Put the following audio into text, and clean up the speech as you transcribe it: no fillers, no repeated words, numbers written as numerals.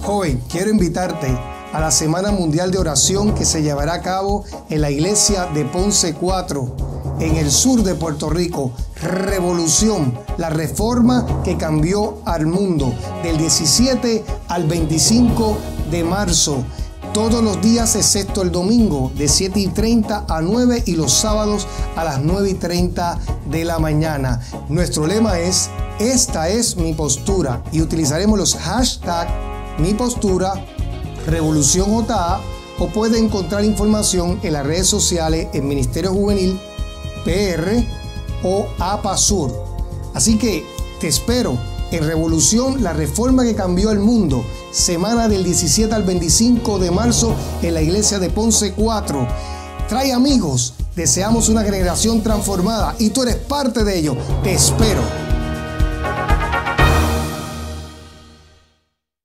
Joven, quiero invitarte a la Semana Mundial de Oración que se llevará a cabo en la iglesia de Ponce 4, en el sur de Puerto Rico. Revolución, la reforma que cambió al mundo, del 17 al 25 de marzo. Todos los días excepto el domingo, de 7:30 a 9 y los sábados a las 9:30 de la mañana. Nuestro lema es: esta es mi postura, y utilizaremos los hashtags mi postura, Revolución JA, o puede encontrar información en las redes sociales en Ministerio Juvenil PR o APASUR. Así que te espero en Revolución, la reforma que cambió el mundo, semana del 17 al 25 de marzo en la iglesia de Ponce 4. Trae amigos, deseamos una generación transformada y tú eres parte de ello. Te espero.